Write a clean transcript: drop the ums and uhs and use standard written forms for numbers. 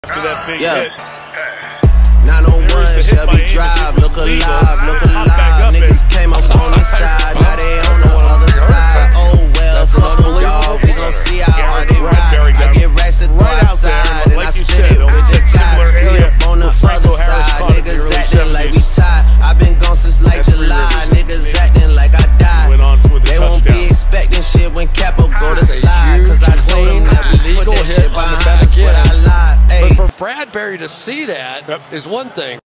After that big hit. 901 Shelby Drive, look alive, look alive. Niggas came up on the side, now they on the other side. Oh well, fuck them, dawg, we gon' see how hard they ride. I get racks to go outside, and I spit it with your guy. We up on the other side, niggas acting like we tied. I been gone since like July, niggas acting like I died. They won't be expecting shit when Capo go to slide, cause I told them that we put that shit behind us, but I lied. But for Bradbury to see that is one thing.